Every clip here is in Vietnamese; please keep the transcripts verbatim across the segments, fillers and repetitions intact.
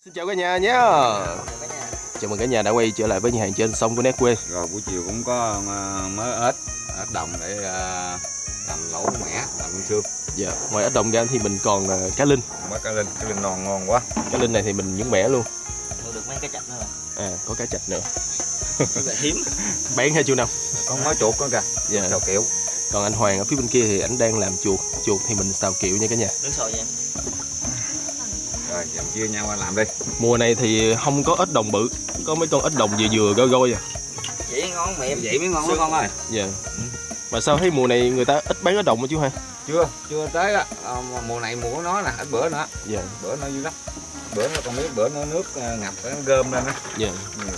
Xin chào cả nhà nhé. Chào mừng cả nhà đã quay trở lại với nhà hàng trên sông của Nét Quê. Rồi buổi chiều cũng có mới ếch, ếch đồng để uh, làm lẩu mẻ, làm xương. Dạ, ngoài ếch đồng ra thì mình còn uh, cá linh. Có cá linh, cá linh non ngon quá. Cá linh này thì mình nhúng mẻ luôn. Được mấy cá chạch nữa. À, có cá chạch nữa. Hiếm. Bán hay chú Năm? Có mới chuột nữa kìa. Dạ. Xào kiệu. Còn anh Hoàng ở phía bên kia thì anh đang làm chuột. Chuột thì mình xào kiệu nha cả nhà. Nước sôi nha. Rồi, giờ chia nhau qua làm đi. Mùa này thì không có ếch đồng bự, có mấy con ếch đồng vừa vừa goi goi à. Vậy ngon mềm. Vậy mới ngon con ơi. Dạ. Ừ. Mà sao thấy mùa này người ta ít bán ếch đồng hả chú hai? Chưa, chưa tới á. À, mùa này mùa của nó nè, ít bữa nữa. Dạ. Bữa nó dữ lắm. Bữa nó còn biết bữa nó nước ngập nó gom lên á. Dạ. Nhiều.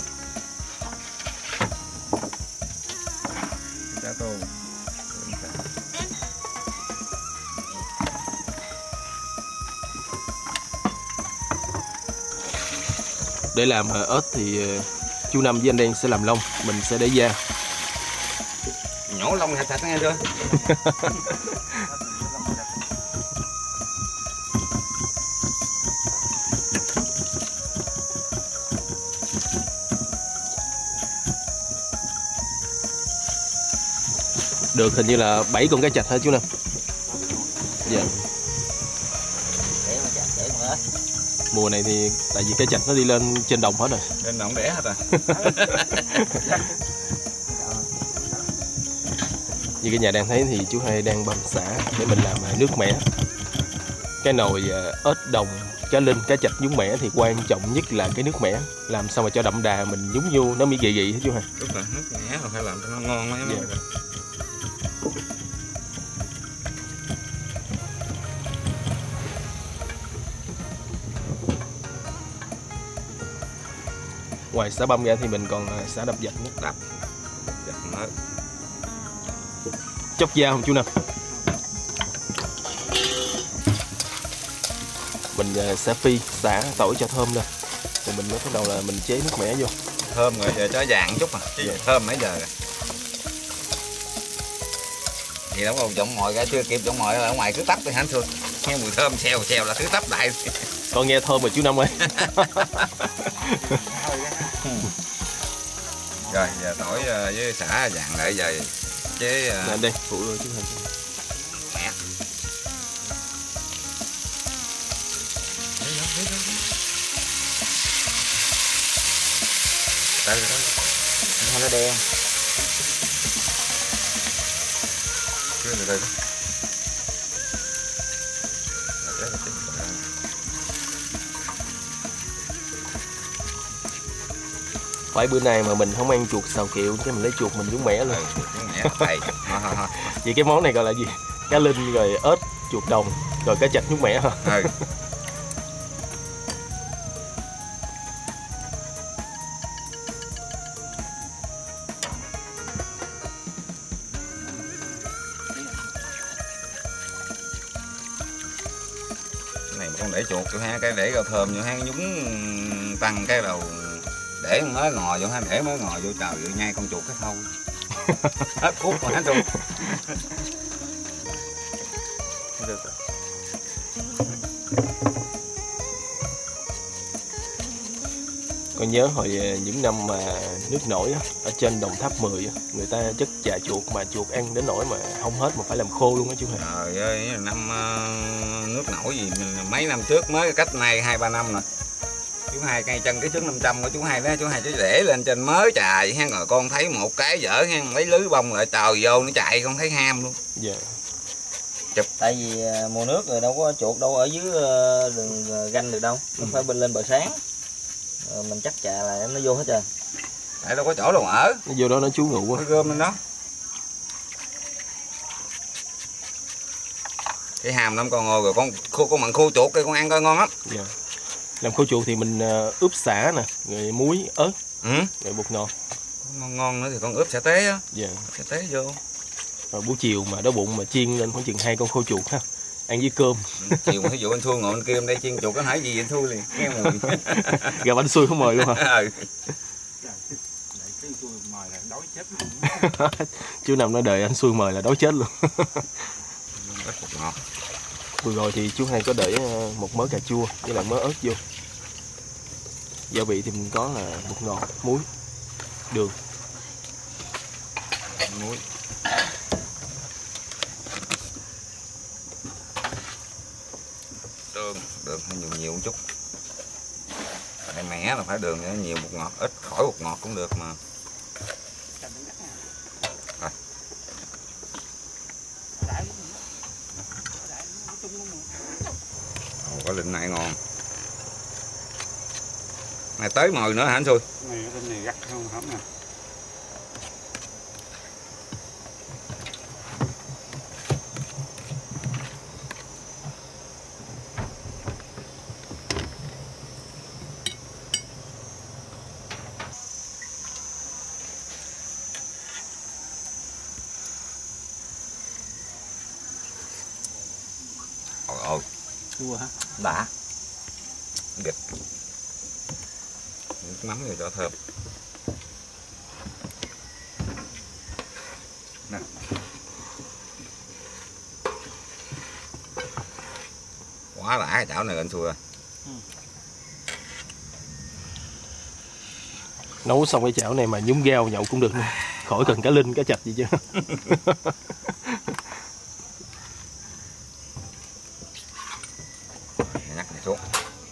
Cá tôm. Để làm ếch thì chú Năm với anh Đen sẽ làm lông, mình sẽ để da. Nhổ lông sạch sạch nghe chưa? Được hình như là bảy con cá chạch hả chú Năm? Dạ. Để mà chạch, để mà ếch. Mùa này thì tại vì cá chạch nó đi lên trên đồng hết rồi. Trên đồng đẻ hết rồi. Như cả nhà đang thấy thì chú hai đang băm xả để mình làm nước mẻ. Cái nồi ếch đồng, cá linh, cá chạch nhúng mẻ thì quan trọng nhất là cái nước mẻ. Làm sao mà cho đậm đà mình nhúng vô nó mới gị gị hết chú hai. Đúng rồi, nước mẻ rồi phải làm cho nó ngon mấy Dạ. rồi. Ngoài xả băm ra thì mình còn xả đập dạch nữa. Đập dạch mới. Chóc da không chú Năm? Mình sẽ phi xả tỏi cho thơm lên, rồi mình mới bắt đầu là mình chế nước mẻ vô. Thơm rồi giờ cho vàng chút à, chứ Dạ. thơm mấy giờ rồi. Gì đâu còn trộn mồi ra chưa kịp trộn mồi ở ngoài cứ tấp đi hả anh Thương. Nghe mùi thơm xèo xèo là cứ tấp lại. Con nghe thơm rồi chú Năm ơi. Rồi giờ tỏi với xả vàng lại giờ chế Nè đây phụ chú Hình. mẹ. Đây rồi đó. Không nó đen. Chưa rồi đây. Rồi, đó là chính rồi. Phải bữa nay mà mình không ăn chuột xào kiệu cái mình lấy chuột mình nhúng mẻ luôn. Ừ, cái mẻ thầy. Vậy cái món này gọi là gì? Cá linh rồi ếch, chuột đồng, rồi cá chạch nhúng mẻ hả? Ừ. Cái này mà con để chuột vô ha, cái để rau thơm vô ha, nhúng tăng cái đầu để mới ngò vô ha, để mới ngò vô trời ơi nhai con chuột cái thâu. Hết phút rồi hết luôn. Được rồi. Con nhớ hồi những năm mà nước nổi á, ở trên Đồng Tháp mười á, người ta chất chà chuột mà chuột ăn đến nỗi mà không hết mà phải làm khô luôn á chú Hai. Trời ơi, năm uh, nước nổi gì mình mấy năm trước mới cách nay hai ba năm rồi. Chú Hai cây chân cái trứng năm trăm của chú Hai đó, chú Hai chỉ để lên trên mới chà vậy ha, rồi con thấy một cái dở ha, lấy lưới bông lại trời vô nó chạy không thấy ham luôn. Dạ. Chụp. Tại vì mùa nước rồi đâu có chuột đâu ở dưới đường ganh được đâu. Nó phải bên lên bờ sáng. Rồi mình chắc chà là nó vô hết trơn. Tại đâu có chỗ đâu ở. Nó vô đó nó trú ngụ Nó á. gom lên đó. Cái hàm lắm con ơi, rồi con khô con mặn khô chuột cái con ăn coi ngon lắm. Dạ. Làm khô chuột thì mình ướp sả nè, rồi muối, ớt, Ừ. rồi bột ngọt. Ngon ngon nữa thì con ướp sả tế á. Dạ. Sả tế vô. Rồi buổi chiều mà đói bụng mà chiên lên khoảng chừng hai con khô chuột ha, ăn với cơm. Chiều mà ví dụ anh Thua ngồi bên kia bên đây chiên chuột có hỏi gì anh Thua liền nghe mùi. Gặp anh xui không mời luôn hả? Ừ. Chú Năm nói đợi anh xui mời là đói chết luôn. Ngọt. Vừa rồi thì chú Hai có để một mớ cà chua với lại mớ ớt vô. Gia vị thì mình có là bột ngọt, muối, đường, muối. Đường, đường hơi nhiều nhiều một chút. Tại mẻ là phải đường nhiều, bột ngọt ít, khỏi bột ngọt cũng được mà. Rồi. Ồ, có lịnh này ngon. Này tới mồi nữa hả anh Xui? Này cái này gắt không hổng nè. Ôi ôi. Chua hả? Đã. Đẹp. Nước mắm rồi cho thơm. Nè. Quá đã cái chảo này anh Xui ơi. Nấu xong cái chảo này mà nhúng rau nhậu cũng được nữa. Khỏi cần cá linh, cá chạch gì chứ. Nhắc này xuống.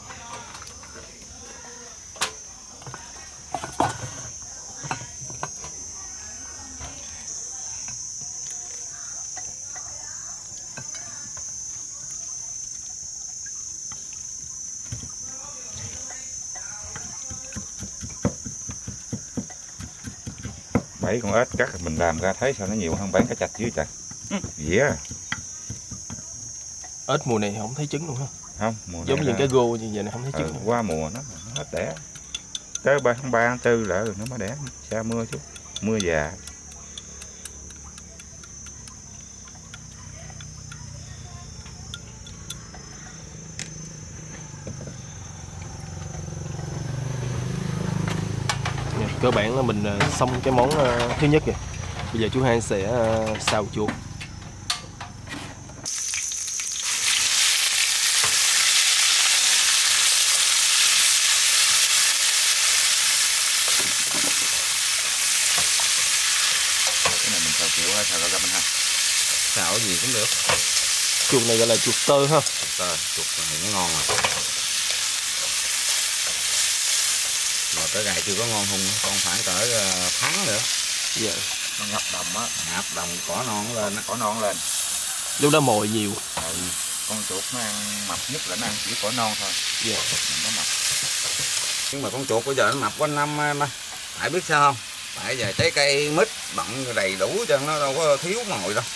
Bảy con ếch cắt mình làm ra thấy sao nó nhiều hơn bán cá chạch dưới trời. Dĩa à. Ếch mùa này không thấy trứng luôn ha. Không, mùa Giống này như là- cái gô như vậy này không thấy ừ, trứng. qua mùa nó nó hết đẻ. Tới ba tháng ba tháng tư là nó mới đẻ, xa mưa chút. Mưa già. Nè, cơ bản là mình ờ, xong cái món ờ, thứ nhất rồi. Bây giờ chú Hai sẽ ờ, xào chuột. Cái này mình xào kiểu hay xào rau găm anh ha. Xào cái gì cũng được. Chuột này gọi là chuột tơ ha. Tờ, chuột này nó ngon rồi. Mà cái gài chưa có ngon hung, còn khoảng cỡ uh, tháng nữa. Dạ. Nó ngập đồng á, Ngạp đồng cỏ non nó lên á. cỏ non lên. Lúc đó mồi nhiều. Ừ. Con chuột nó ăn mập nhất là nó ăn chỉ cỏ non thôi. Dạ. Nó mập. Nhưng mà con chuột bây giờ nó mập quanh năm mà. Tại biết sao không? Tại giờ trái cây mít bận đầy đủ cho nó đâu có thiếu mồi đâu.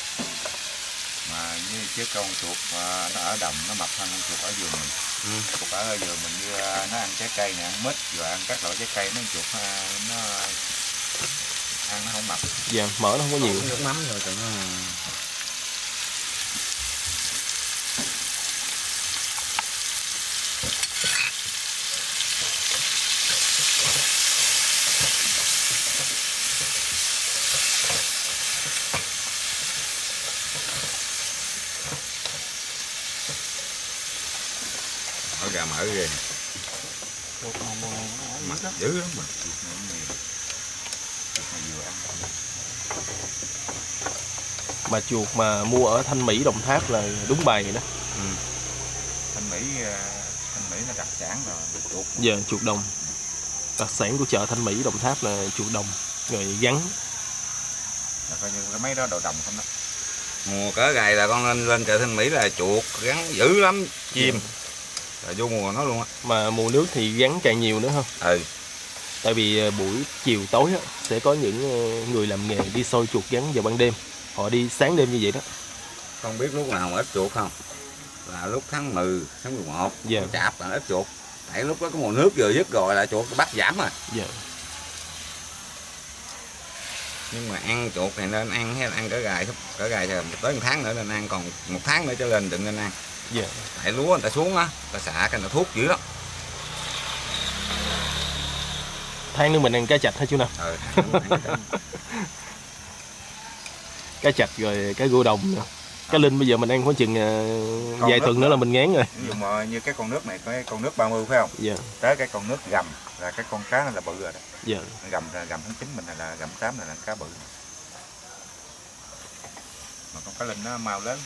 Mà như chứ con chuột mà nó ở đồng nó mập hơn con chuột ở vườn mình. Ừ. Chuột ở vườn mình như nó ăn trái cây này, ăn mít rồi ăn các loại trái cây, nó chuột nó, nó ăn nó không mập. Dạ, mỡ nó không có nhiều. Nước mắm rồi cho nó. Ở gà mỡ ghê. Chuột mà mùa này nó Mặt dữ lắm mà. Chuột này nó mềm. Chuột này vừa ăn. Mà chuột mà mua ở Thanh Mỹ, Đồng Tháp là đúng bài rồi đó. Ừ. Thanh Mỹ ờ, Thanh Mỹ nó đặc sản rồi chuột. Giờ chuột đồng. Đặc sản của chợ Thanh Mỹ, Đồng Tháp là chuột đồng. Rồi gắn. Là coi như cái mấy đó đồ đồng không đó. Mùa cỡ gài là con lên lên chợ Thanh Mỹ là chuột gắn dữ lắm, chim. Là vô mùa nó luôn á. Mà mùa nước thì gắn càng nhiều nữa ha. Ừ. Tại vì ờ, buổi chiều tối á, sẽ có những ờ, người làm nghề đi soi chuột gắn vào ban đêm. Họ đi sáng đêm như vậy đó. Không biết lúc nào mà ít chuột không? Là lúc tháng mười, tháng mười một, Dạ. chạp là ít chuột. Tại lúc đó có mùa nước vừa dứt rồi là chuột bắt giảm rồi. Dạ. Nhưng mà ăn chuột thì nên ăn hay là ăn cỡ gài thôi. Cỡ gài thì tới một tháng nữa nên ăn, còn một tháng nữa trở lên đừng nên ăn. Dạ. Tại lúa người ta xuống á, người ta xạ cái nó thuốc dữ lắm. Tháng nữa mình ăn cá chạch hả chú nào? Ừ, tháng nữa ăn cái Cá chạch rồi cá gô đồng nữa. Cá linh bây giờ mình ăn khoảng chừng uh, vài tuần nữa là mình ngán rồi. Ví dụ mà như cái con nước này có cái con nước ba mươi phải không? Dạ. Tới cái con nước gầm là cái con cá này là bự rồi đó. Dạ. Gầm gầm tháng chín mình này là gầm tám này là cá bự. Mà con cá linh nó màu lớn.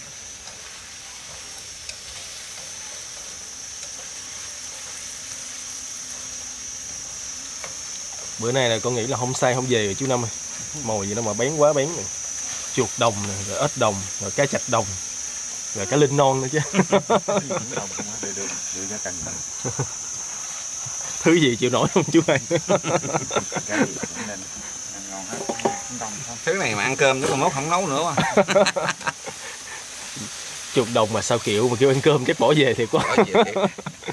Bữa nay là con nghĩ là không sai không về rồi chú Năm ơi. Mồi gì nó mà bén quá bén rồi. Chuột đồng này, rồi ếch đồng, rồi cá chạch đồng, rồi cá linh non nữa chứ. Thứ gì chịu nổi không chú ơi? Thứ này mà ăn cơm chứ còn mốt không nấu nữa mà. Chuột đồng mà sao kiểu mà kêu ăn cơm chắc bỏ về thì quá. Bỏ về thiệt.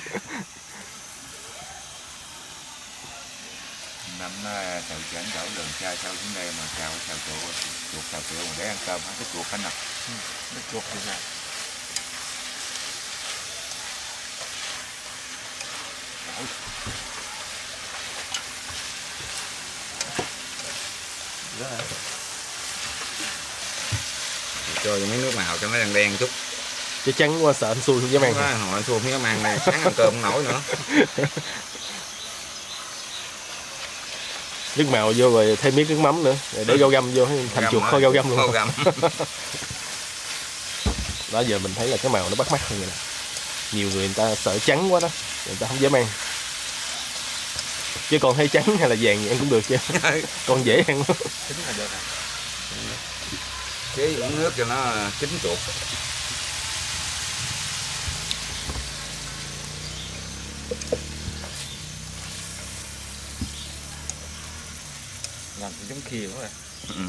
Năm nó thợ chuyển đổ đường chai sau xuống đây mà chào chào chuột chuột chào chuột mà để ăn cơm hết cái chuột hết nè. Cái chuột thì sao? Cho mấy nước màu cho nó đen đen chút. Chứ trắng quá sợ anh xui không dám ăn. Hồi anh xui không dám ăn này, sáng ăn cơm không nổi nữa. Nước màu vô rồi thêm miếng nước mắm nữa, rồi để rau găm vô thành chuột kho rau găm luôn. Kho găm. Đó giờ mình thấy là cái màu nó bắt mắt hơn rồi nè. Nhiều người người ta sợ trắng quá đó, người ta không dám ăn. Chứ còn thấy trắng hay là vàng gì ăn cũng được chứ. Còn dễ ăn lắm. Chế uống nước cho nó chín chuột. Làm giống kia quá rồi. Ừ.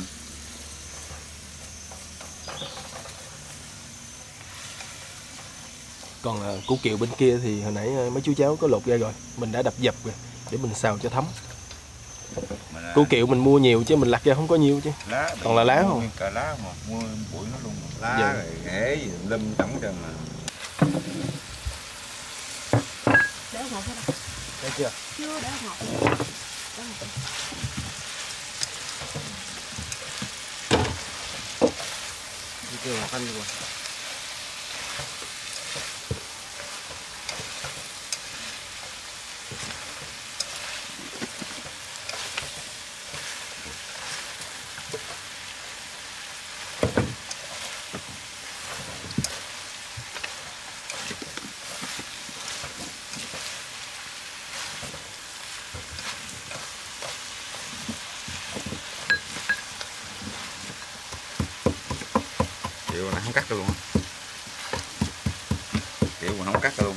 Còn uh, củ kiệu bên kia thì hồi nãy uh, mấy chú cháu có lột ra rồi, mình đã đập dập rồi để mình xào cho thấm. Củ kiệu mình mua nhiều chứ mình lặt ra không có nhiều chứ. Lá, còn là lá không? Cả lá mà mua bụi nó luôn. Lá dạ. Rồi rễ gì lâm trống trơn mà. Đỡ ngọt hết rồi. Thấy chưa? Chưa, đỡ ngọt. Đỡ ngọt. Đi kêu ngọt ăn rồi. Kiểu này không cắt được luôn. Kiểu mà không cắt được luôn.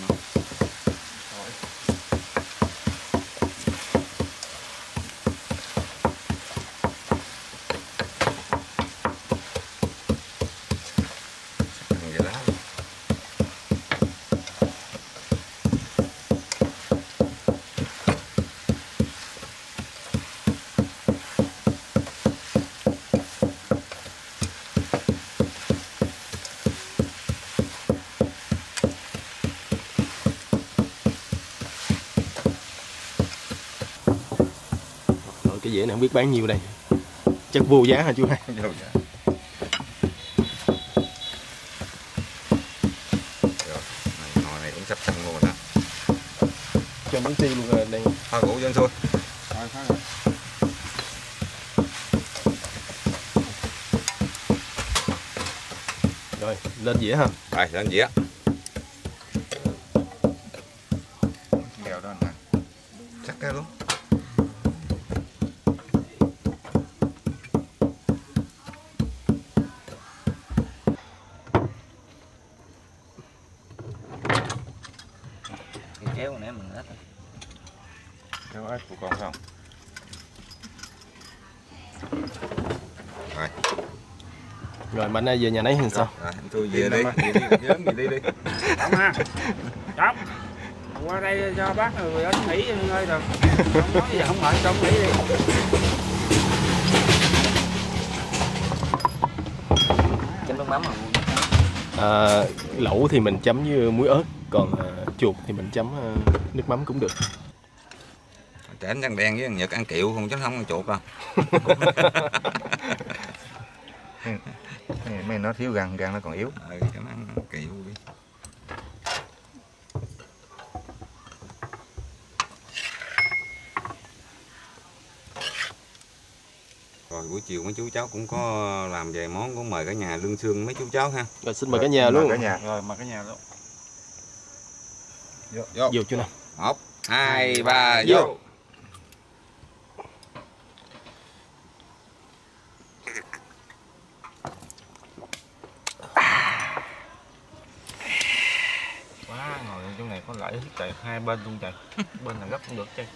Vậy đó. Cái dĩa này không biết bán nhiêu đây. Chắc vô giá hả chú hai? Vô giá. Rồi, nồi này cũng sắp xong luôn rồi đó. Cho bánh tiêu luôn rồi đây. Thôi củ cho anh xui. Thôi thôi rồi. Rồi, lên dĩa ha. Rồi, lên dĩa. Kèo đó nè. Cắt ra luôn. Kéo nãy mình ếch. Kéo ếch của con không? Rồi. Rồi mạnh ai về nhà nấy hay sao? Rồi, anh tôi về đi, về đi, gớm về đi đi. Đóng ha. Đóng. Qua đây cho bác rồi anh nghỉ ngơi rồi. Không nói gì không mệt cho nghỉ đi. Chấm nước mắm mà. À, lẩu thì mình chấm với muối ớt, còn à, chuột thì mình chấm à, nước mắm cũng được. Trẻ anh răng đen với Nhật ăn kiệu không chứ không ăn chuột đâu. Mấy nó thiếu răng, răng nó còn yếu. Ừ, cho nó ăn kiệu đi. Rồi buổi chiều mấy chú cháu cũng có làm vài món, cũng mời cả nhà lương xương mấy chú cháu ha. Rồi xin mời cả nhà luôn. Cả nhà. Rồi mời cả nhà luôn. Vô. Vô. Vô chú nào. Một, hai, ba, vô. Vô. Quá ngồi chỗ này có lợi trời, hai bên luôn trời. Bên này gấp cũng được chứ.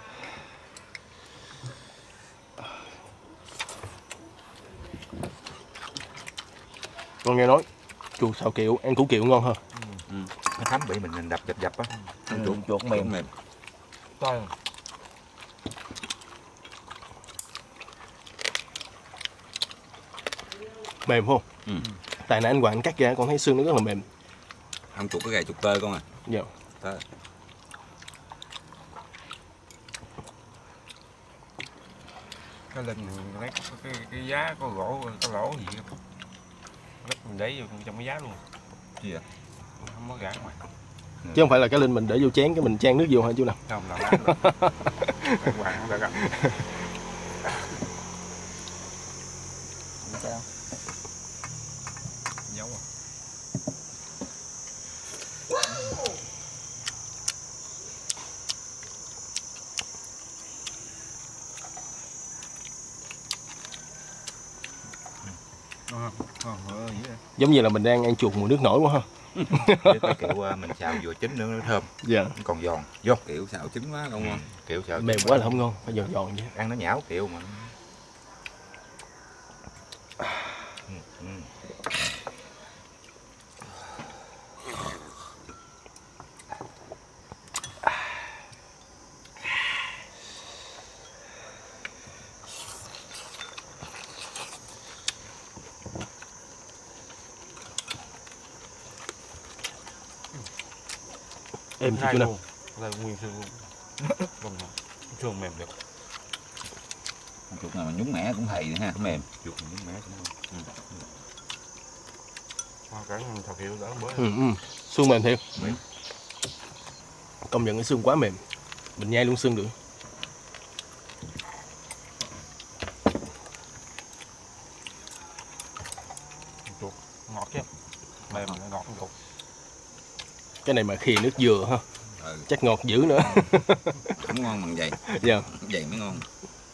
Con nghe nói chuột xào kiệu, ăn củ kiệu ngon hơn. Ừ. Nó thấm bị mình đập dập dập á. Ừ, chuột chuột mềm. mềm. Coi. Mềm không? Ừ. Tại nãy anh Hoàng cắt ra con thấy xương nó rất là mềm. Ăn chuột cái gà chuột tơ con à. Dạ. Tơ. Cái linh lấy cái, cái, cái giá có gỗ có lỗ gì không? Lắp mình để vô trong cái giá luôn. Gì vậy? Không có gã ngoài. Chứ không phải là cái linh mình để vô chén cái mình chan nước vô hả chú nào? Không là bán được. Bán hoàng không được. Sao? Giấu à. Ngon không? Ngon rồi vậy đó. Giống như là mình đang ăn chuột mùi nước nổi quá ha. Với cái kiểu mình xào vừa chín nữa nó thơm. Dạ. Còn giòn. Vô. Kiểu xào chín quá không ngon. Kiểu xào Mềm quá là không ngon, phải giòn giòn vậy. ăn nó nhão kiểu mà. Ừ, ừ. Em thì Hai chú nào? luôn. Là nguyên xương luôn. Vâng, xương mềm được. Chuột nào mà nhúng mẻ cũng thầy ha, mềm. Chuột nhúng mẻ cũng ngon. Hoa cả thằng kiệu đỡ bữa. Ừ, ừ. Xương mềm thiệt. Mềm. Công nhận cái xương quá mềm. Mình nhai luôn xương được. Chuột ngọt chứ. Mềm mà ngọt không chuột. Cái này mà khìa nước dừa ha. Ừ. Chắc ngọt dữ nữa. Không ngon bằng vậy. Dạ. Vậy mới ngon.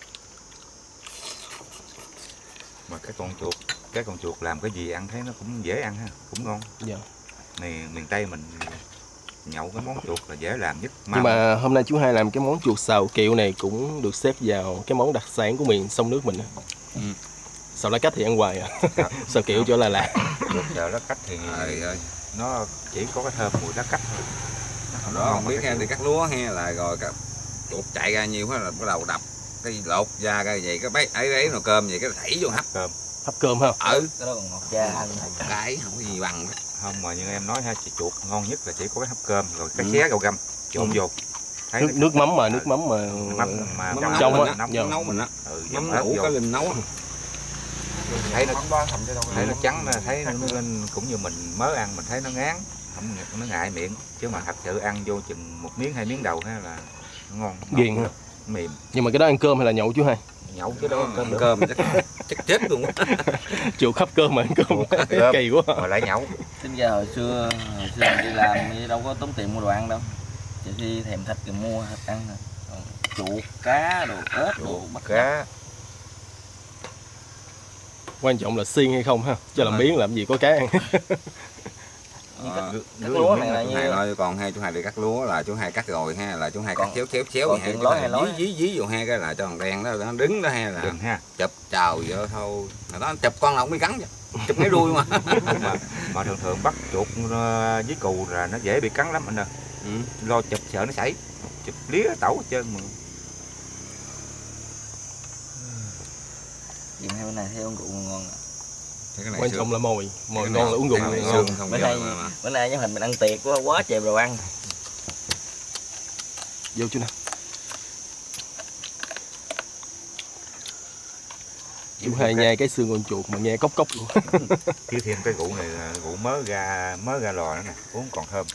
Mà cái con chuột, cái con chuột làm cái gì ăn thấy nó cũng dễ ăn ha, cũng ngon. Dạ. Này miền Tây mình nhậu cái món chuột là dễ làm nhất. Nhưng mà hôm nay chú Hai làm cái món chuột xào kiệu này cũng được xếp vào cái món đặc sản của miền sông nước mình. Ừ. Xào lá cách thì ăn hoài à. Xào kiệu cho là lạ. chuột xào lá cách thì Trời ơi. nó chỉ có cái thơm mùi lá cách thôi. Nó Đó không biết ha, thì cắt lúa ha là rồi các chuột chạy ra nhiều quá là bắt đầu đập cái lột ra cái vậy cái bấy ấy ấy nồi cơm vậy cái thảy vô hấp cơm. Hấp cơm ha. ừ Cái đó còn ngọt cha ăn. cái không có gì bằng đó. Không mà như em nói ha, chị chuột ngon nhất là chỉ có cái hấp cơm rồi cái Ừ. xé gạo găm trộn Ừ. vô. Thấy Nước, nó- nước mắm mà, nước mắm mà mắm mà Mắm trong nấu trong mình á, á, dạ. mắm nấu mình á, ừ, mắm ớt nấu vô. cái linh nấu á. Thấy nó Mắm đó thầm chứ đâu. thấy nó trắng nó thấy nó lên cũng như mình mới ăn mình thấy nó ngán không nó ngại miệng chứ mà thật sự ăn vô chừng một miếng hai miếng đầu ha là nó ngon ghiền ha. mềm Nhưng mà cái đó ăn cơm hay là nhậu chú Hai? nhậu chứ đâu ăn cơm Ăn được cơm chắc, chắc chết luôn á. Chuột hấp cơm mà ăn cơm Chuột cơm. kỳ quá. mà lại nhậu. Tính ra hồi xưa hồi xưa mình đi làm thì đâu có tốn tiền mua đồ ăn đâu. Chỉ khi thèm thịt thì mua thịt ăn thôi. Còn chuột, cá, đồ ếch, đồ bắt Cá Quan trọng là xiên hay không ha. Chứ làm Rồi. biến làm gì có cá ăn. như Ờ, cắt, cắt lúa này là chú như Hai nói còn hai chú Hai đi cắt lúa là chú Hai cắt rồi ha, là chú Hai cắt Còn- chéo chéo chéo còn vậy ha, chuyện chú lói Hai hay lói dí dí dí vô ha cái là cho thằng đen đó nó đứng đó ha là đừng ha chụp chào vô thôi, là đó chụp con là không biết cắn vậy, chụp mấy đuôi mà. Không mà mà thường thường bắt chuột ờ, với cù là nó dễ bị cắn lắm anh ơi. Ừ. Lo chụp sợ nó sảy chụp lía tẩu hết trơn mà. chuyện hai bên này thấy uống rượu ngon à. Thế cái này Quan xương. trọng là mồi. Mồi Cái ngon này- là uống rượu cái này ngon. xương không Bữa giòn nay mà- mà. bữa nay nhóm hình mình ăn tiệc quá quá chèm đồ ăn. Vô chú nào. Chú hai nhai cái xương con chuột mà nghe cốc cốc luôn. Chứ thêm cái rượu này là rượu mới ra mới ra lò nữa nè, uống còn thơm.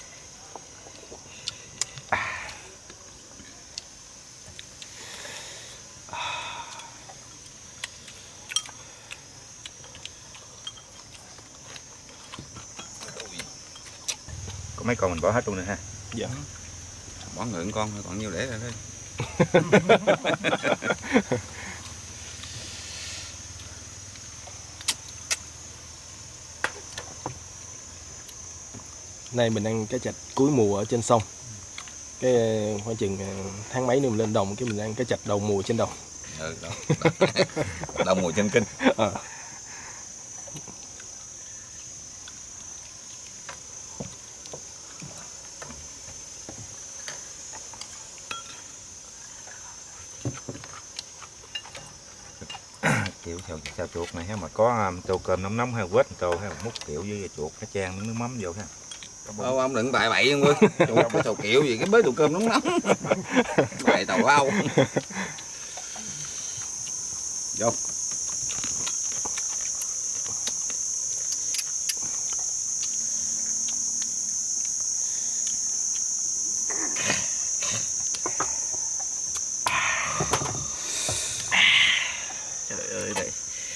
Có mấy con mình bỏ hết luôn nè ha. Dạ. Bỏ ngượng con thôi, còn nhiêu để ra thôi. Nay mình ăn cá chạch cuối mùa ở trên sông. Cái khoảng chừng tháng mấy nữa mình lên đồng cái mình ăn cá chạch đầu mùa trên đồng. Ừ, đó. Đầu mùa trên kinh. À. Kiểu sao, sao chuột này ha, mà có um, tô cơm nóng nóng hay quết tô hay múc kiểu với chuột nó chan nước mắm vô ha. Ô, ông đừng bậy bậy luôn chuột cái sầu kiểu gì cái bới đồ cơm nóng nóng. Bậy tàu âu. Vô. Trời ơi đây.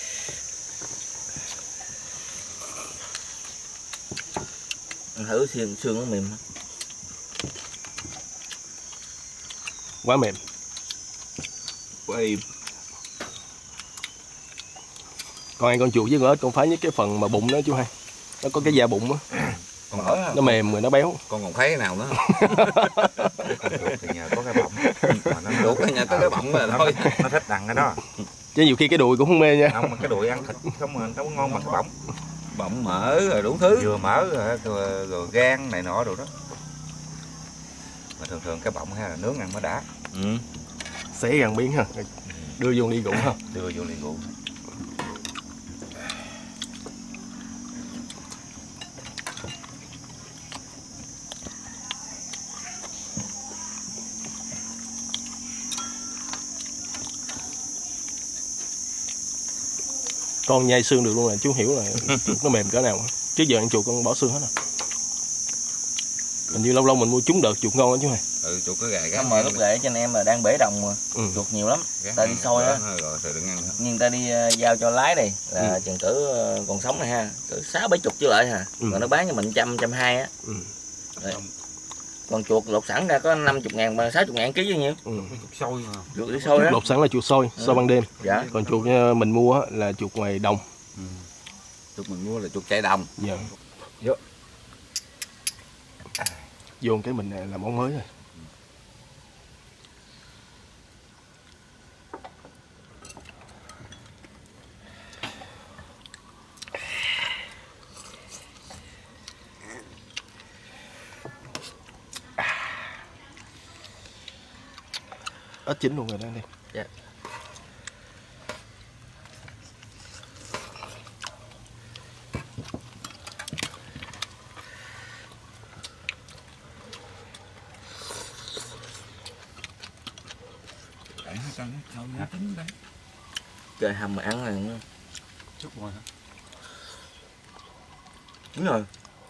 Ăn thử xương xương nó mềm. Quá mềm. Quá im. Con ăn con chuột với con ếch con phái nhất cái phần mà bụng đó chú hai. Nó có cái da bụng á. Con mỡ Nó mềm rồi nó béo. con còn thấy cái nào nữa không? Con chuột thì nhờ có cái bọng mà nó Chuột cái nhà tới cái bọng rồi nó, thôi. nó thích ăn cái đó. Chứ nhiều khi cái đùi cũng không mê nha. Không, mà cái đùi ăn thịt không mà nó ngon bằng cái bọng. Bọng mỡ rồi đủ thứ. Vừa mỡ rồi, rồi, rồi gan này nọ rồi đó. Mà thường thường cái bọng ha là nướng ăn mới đã. Ừ. Xé gần miếng ha. Đưa vô ly rượu ha. Đưa vô ly rượu. Con nhai xương được luôn là chú hiểu là chuột nó mềm cỡ nào. Trước giờ ăn chuột con bỏ xương hết rồi. Hình như lâu lâu mình mua trúng đợt chuột ngon đó chú hai. Ừ, chuột cái gà gán. Mà lúc gậy cho anh em là đang bể đồng mà. Ừ. Chuột nhiều lắm. Ta đi soi á. Rồi rồi đừng ăn nữa. Nhưng ta đi uh, giao cho lái đây là Ừ. chừng cỡ uh, còn sống này ha, cỡ sáu bảy chục chứ lại ha. Ừ. Còn nó bán cho mình trăm trăm hai á. Ừ. Đấy. Còn chuột lột sẵn ra có năm mươi ngàn, sáu mươi ngàn ký chứ nhiêu. Ừ. Sôi mà. Chuột đi sôi đó. Lột sẵn là chuột sôi, Ừ. sôi ban đêm. Dạ. Còn chuột uh, mình mua á, là chuột ngoài đồng. Ừ. Chuột mình mua là chuột chạy đồng. Dạ. Vô. Vô cái mình uh, làm món mới rồi. Ít chín luôn rồi đó anh em. Dạ. Đấy, cho nó cho nó tính đấy. Chơi hầm mà ăn rồi. Chút rồi hả? Đúng rồi.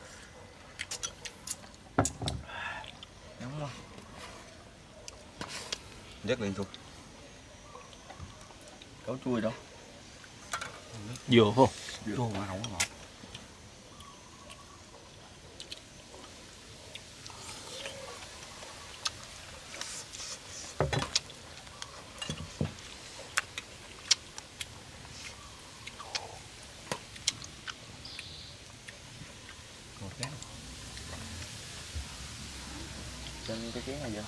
Đúng không? Dứt lên thôi. Cấu chui đâu. Vừa phải không? Chua mà không có ngọt. Trên cái chén này giờ.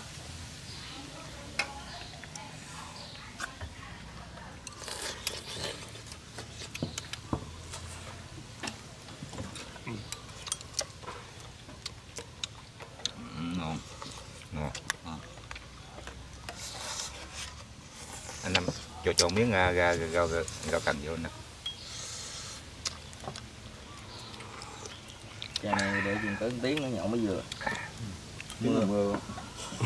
Ngon. Ngon. À. Anh Năm cho cho miếng uh, gà rau rau cần vô nè. Chà này để chừng tới tiếng nó nhậu mới vừa. Mưa mưa.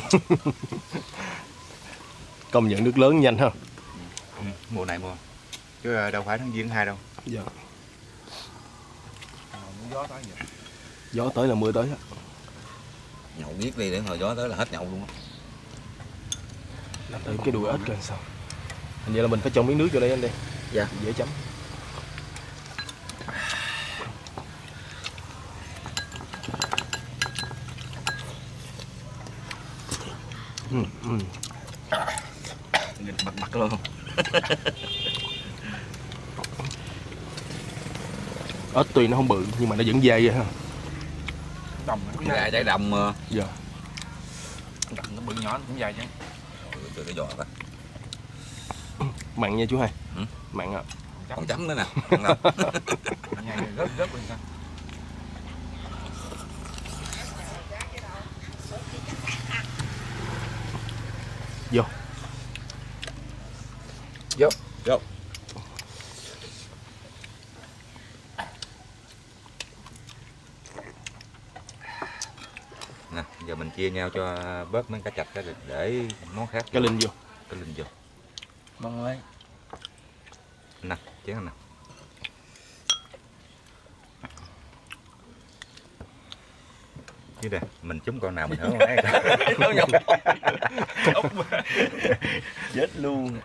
Công nhận nước lớn nhanh ha. Ừ, mùa này mua. chứ đâu phải tháng giêng hai đâu. Dạ. Gió tới vậy. Gió tới là mưa tới á. Nhậu biết đi để hồi gió tới là hết nhậu luôn á. Làm thử cái đùi ếch coi sao. Hình như là mình phải cho miếng nước vô đây anh đi. Dạ. Dễ chấm. Ừ, ừ. Nghịch mặt mặt luôn. Ếch tuy nó không bự nhưng mà nó vẫn dai vậy ha. Đồng nó Gà trái đồng mà. Dạ. đồng nó bự nhỏ nó cũng dài chứ. Từ cái giò coi. Mặn nha chú hai. Ừ. Mặn ạ. Còn chấm nữa nè. Ăn đâu. Nhai rớt rớt lên sao. Vô. Vô. Vô. Nè, giờ mình chia nhau cho bớt mấy cá chạch để, để món khác. Cá linh vô. Cá linh vô. Mong ơi. Nè, chén nè. Chứ nè, mình trúng con nào mình hưởng con ấy. Nó nhầm. Chết luôn.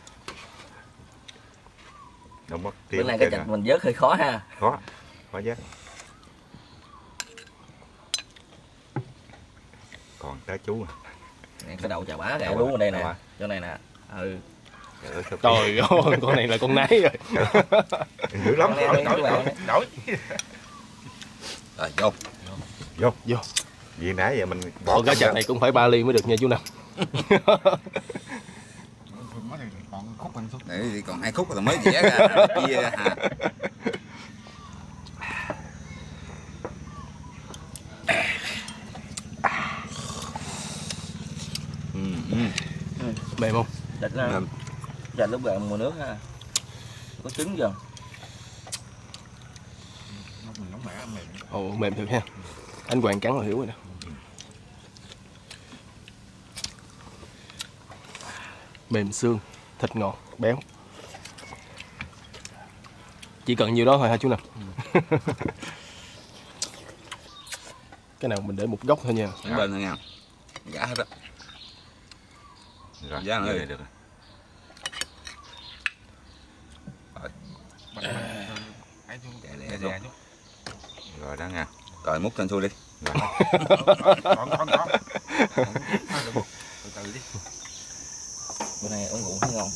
Đâu mất Bữa nay cái chạch mình vớt hơi khó ha. Khó, khó vớt. Còn tới chú à. Cái đầu chà bá gà đúng ở đây nè. Chỗ này nè. Ừ. Trời ơi, sao Trời ơi, con này là con nái rồi. dữ lắm. Đổi, đổi, đổi. Đổi. Rồi vô. Vô. Vô. Vì nãy giờ mình bỏ Còn cá chạch này cũng phải ba ly mới được nha chú Năm. Còn khúc mình xuống. Để thì còn hai khúc rồi mới vẽ ra. Chia hả? Ừ, ừ. Mềm không? Chạch ra. Mềm. Chạch lúc gà mùa nước ha. Có trứng dần. Mình nóng mẻ mềm. Ồ, mềm thật ha. Anh Hoàng cắn là hiểu rồi nè. Mềm xương, thịt ngọt, béo. Chỉ cần nhiêu đó thôi hả chú Năm? Cái nào mình để một góc thôi nha. Ở bên thôi nha. Gã hết á. Rồi, Giá nữa. được rồi. Hãy xuống Kệ kệ lẹ lẹ xuống. chút. Rồi đó nha. Rồi múc trên xuôi đi. Rồi. Còn còn còn. Từ từ đi. Bữa nay uống rượu thấy ngon.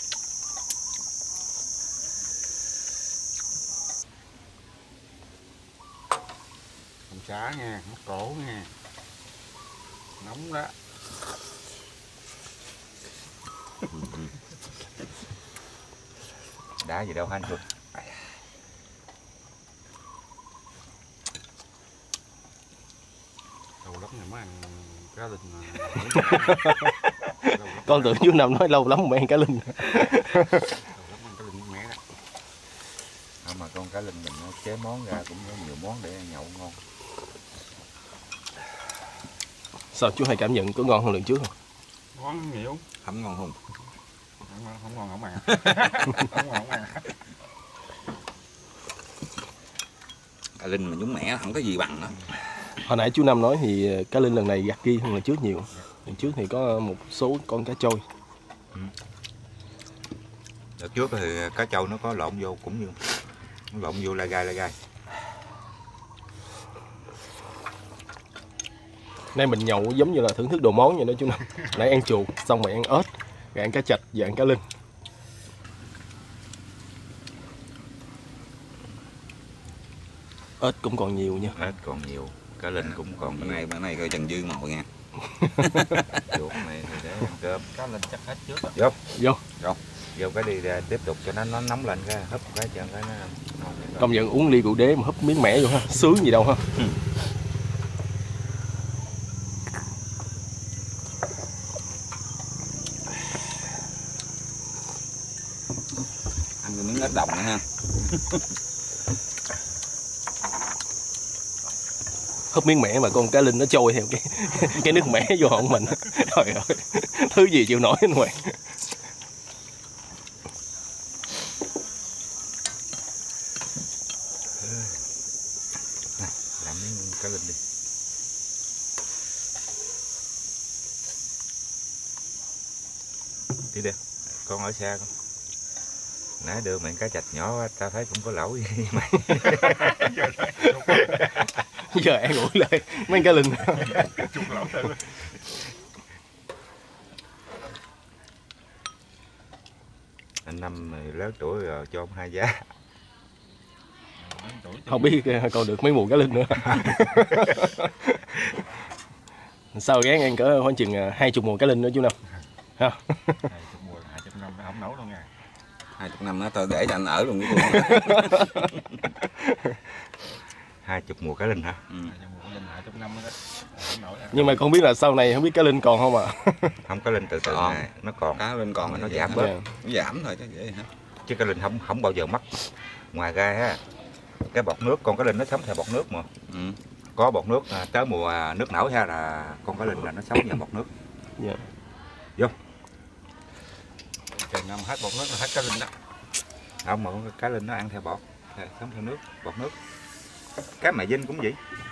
Không xá nha, mắc cổ nha. Nóng đó. Đá gì đâu anh thôi. Lâu lắm rồi mới ăn cá linh mà. Con tưởng chú Năm nói lâu lắm mà ăn cá linh. Lâu lắm ăn cá linh mẻ đó. Không mà con cá linh mình nó chế món ra cũng có nhiều món để nhậu ngon. Sao chú hay cảm nhận có ngon hơn lần trước không? Ngon nhiều. Hầm ngon không? Không ngon không ngon không ăn. Không ngon không ăn. Cá linh mà nhúng mẻ không có gì bằng nữa. Hồi nãy chú Năm nói thì cá linh lần này gạt ghi hơn lần trước nhiều. Lần trước thì có một số con cá trôi. Đợt trước thì cá trâu nó có lộn vô cũng như nó lộn vô lai gai lai gai. Nay mình nhậu giống như là thưởng thức đồ món vậy đó chú Năm. Nãy ăn chuột, xong rồi ăn ếch, rồi ăn cá chạch và ăn cá linh. Ếch cũng còn nhiều nha. Ếch còn nhiều, cá linh cũng còn Bữa nhiều. nay bữa nay coi Trần Dư mồi nha. Chuột này thì để ăn cơm. Cá linh chắc hết trước. Vô. Vô. Vô cái đi ra tiếp tục cho nó nó nóng lên cái húp cái chân cái nó ngon. Công nhận uống ly rượu đế mà húp miếng mẻ vô ha, sướng gì đâu ha. Ăn cái miếng ếch đồng nữa ha. Húp miếng mẻ mà con cá linh nó trôi theo cái cái nước mẻ vô họng mình. Trời ơi, thứ gì chịu nổi anh Hoàng. Đi đi, con ở xa con. Nãy đưa miệng cá chạch nhỏ quá, tao thấy cũng có lỗi với mày. Giờ ăn ủi lại mấy cá linh. Chút lỗi thôi. Anh Năm này lớn tuổi rồi cho ông hai giá. Không biết còn được mấy mùa cá linh nữa. Sao gán ăn cỡ khoảng chừng hai chục mùa cá linh nữa chú Năm. Ha. Hai chục mùa, hai chục năm không nấu đâu nha. Hai chục năm nữa tao để cho anh ở luôn cái con. Hai chục mùa cá linh hả? Ừ. Hai chục mùa cá linh, hai chục năm nữa đó. Không nổi. Nhưng mà không biết là sau này không biết cá linh còn không ạ? À? Không, cá linh từ từ Còn. này nó còn. Cá lên còn Mà nó vậy giảm hả? bớt. Dạ. Nó giảm thôi chứ vậy hả? Chứ cá linh không không bao giờ mất. Ngoài ra ha, cái bọt nước, con cá linh nó sống theo bọt nước mà. Ừ. Có bọt nước à, tới mùa nước nổi ha là con cá linh là nó sống vào bọt nước. Dạ. Vô. Trời năm hết bọt nước là hết cá linh đó. Không, mà con cá linh nó ăn theo bọt, sống theo nước, bọt nước. Cá mẹ dinh cũng vậy.